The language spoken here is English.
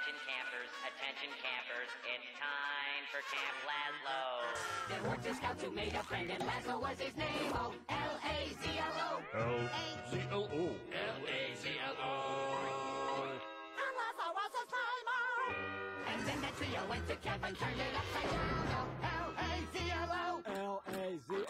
Attention campers, it's time for Camp Lazlo. There were two scouts who made a friend, and Lazlo was his name. Oh, L-A-Z-L-O. L-A-Z-L-O. L-A-Z-L-O. And Lazlo was his name. Oh. And then the trio went to camp and turned it upside down. Oh, L-A-Z-L-O. L-A-Z-L-O.